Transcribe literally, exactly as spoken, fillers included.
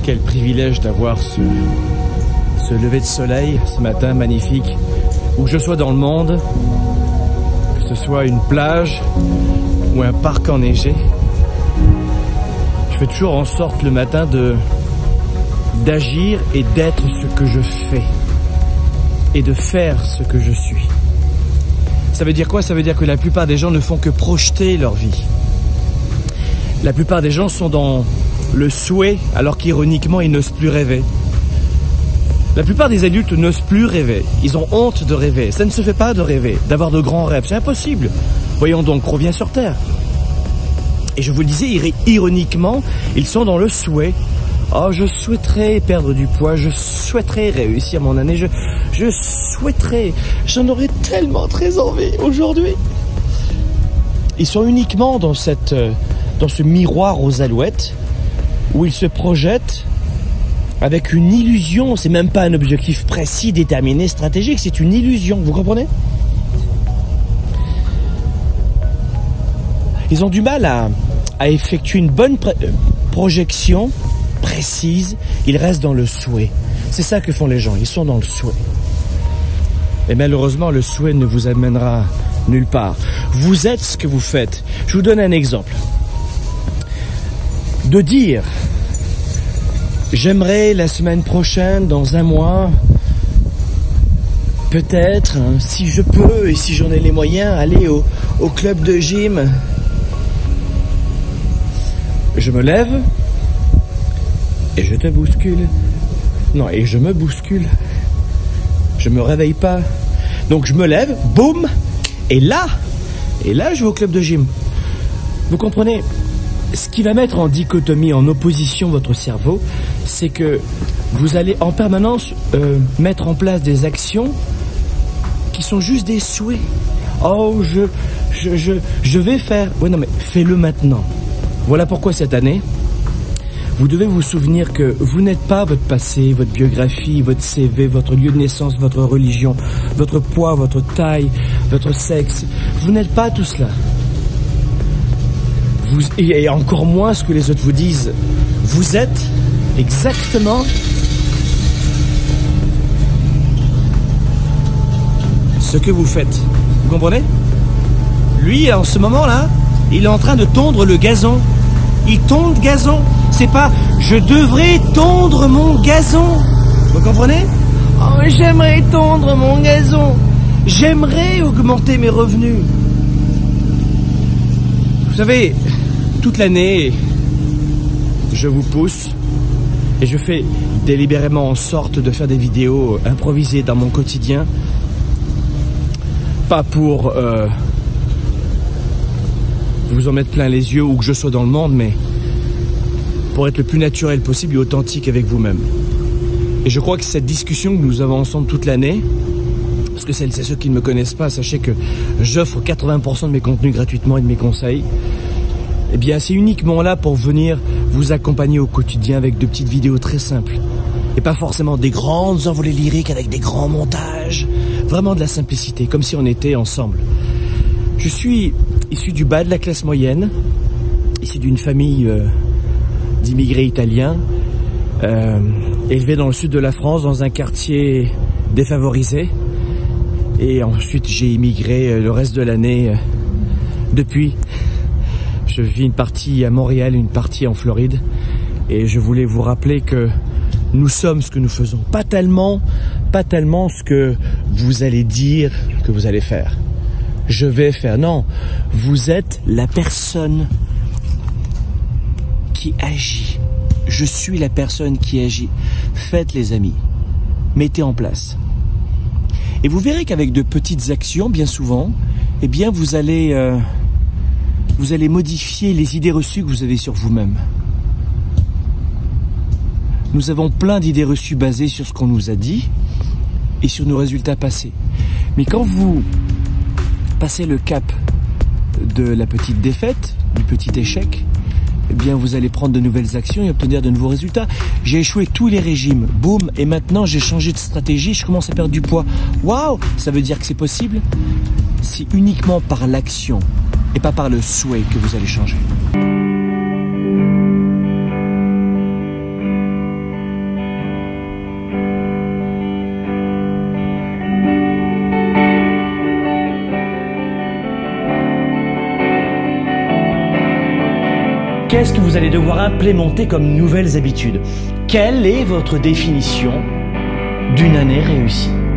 quel privilège d'avoir ce, ce lever de soleil ce matin magnifique, où que je sois dans le monde, que ce soit une plage ou un parc enneigé. Je fais toujours en sorte le matin de d'agir et d'être ce que je fais et de faire ce que je suis. Ça veut dire quoi? Ça veut dire que la plupart des gens ne font que projeter leur vie. La plupart des gens sont dans le souhait alors qu'ironiquement ils n'osent plus rêver. La plupart des adultes n'osent plus rêver. Ils ont honte de rêver. Ça ne se fait pas de rêver, d'avoir de grands rêves. C'est impossible. Voyons donc, reviens sur Terre. Et je vous le disais, ironiquement, ils sont dans le souhait. Oh, je souhaiterais perdre du poids, je souhaiterais réussir mon année, je, je souhaiterais, j'en aurais tellement très envie aujourd'hui. Ils sont uniquement dans, cette, dans ce miroir aux alouettes où ils se projettent avec une illusion. C'est même pas un objectif précis, déterminé, stratégique, c'est une illusion, vous comprenez? Ils ont du mal à, à effectuer une bonne projection précise, ils restent dans le souhait. C'est ça que font les gens, ils sont dans le souhait. Et malheureusement, le souhait ne vous amènera nulle part. Vous êtes ce que vous faites. Je vous donne un exemple. De dire, j'aimerais la semaine prochaine, dans un mois, peut-être, hein, si je peux et si j'en ai les moyens, aller au, au club de gym. Je me lève et je te bouscule. Non, et je me bouscule. Je me réveille pas. Donc je me lève, boum, et là, et là je vais au club de gym. Vous comprenez? Ce qui va mettre en dichotomie, en opposition votre cerveau, c'est que vous allez en permanence euh, mettre en place des actions qui sont juste des souhaits. Oh, je, je, je, je vais faire. Oui, non, mais fais-le maintenant. Voilà pourquoi cette année, vous devez vous souvenir que vous n'êtes pas votre passé, votre biographie, votre C V, votre lieu de naissance, votre religion, votre poids, votre taille, votre sexe. Vous n'êtes pas tout cela. Vous, et encore moins ce que les autres vous disent. Vous êtes exactement ce que vous faites. Vous comprenez? Lui, en ce moment-là, il est en train de tondre le gazon. Il tonde gazon. C'est pas « je devrais tondre mon gazon ». Vous comprenez? Oh, j'aimerais tondre mon gazon. J'aimerais augmenter mes revenus. Vous savez, toute l'année, je vous pousse et je fais délibérément en sorte de faire des vidéos improvisées dans mon quotidien. Pas pour euh, vous en mettre plein les yeux ou que je sois dans le monde, mais pour être le plus naturel possible et authentique avec vous-même. Et je crois que cette discussion que nous avons ensemble toute l'année, parce que c'est ceux qui ne me connaissent pas, sachez que j'offre quatre-vingts pour cent de mes contenus gratuitement et de mes conseils, eh bien c'est uniquement là pour venir vous accompagner au quotidien avec de petites vidéos très simples. Et pas forcément des grandes envolées lyriques avec des grands montages, vraiment de la simplicité, comme si on était ensemble. Je suis issu du bas de la classe moyenne, issu d'une famille euh, d'immigrés italiens, euh, élevé dans le sud de la France, dans un quartier défavorisé. Et ensuite, j'ai immigré le reste de l'année. Depuis, je vis une partie à Montréal, une partie en Floride. Et je voulais vous rappeler que nous sommes ce que nous faisons. Pas tellement, pas tellement ce que vous allez dire que vous allez faire. Je vais faire. Non, vous êtes la personne qui agit. Je suis la personne qui agit. Faites, les amis. Mettez en place. Et vous verrez qu'avec de petites actions, bien souvent, eh bien, vous allez, euh, vous allez modifier les idées reçues que vous avez sur vous-même. Nous avons plein d'idées reçues basées sur ce qu'on nous a dit et sur nos résultats passés. Mais quand vous passez le cap de la petite défaite, du petit échec, eh bien vous allez prendre de nouvelles actions et obtenir de nouveaux résultats. J'ai échoué tous les régimes, boum, et maintenant j'ai changé de stratégie, je commence à perdre du poids. Waouh, ça veut dire que c'est possible? C'est uniquement par l'action et pas par le souhait que vous allez changer. Qu'est-ce que vous allez devoir implémenter comme nouvelles habitudes? Quelle est votre définition d'une année réussie?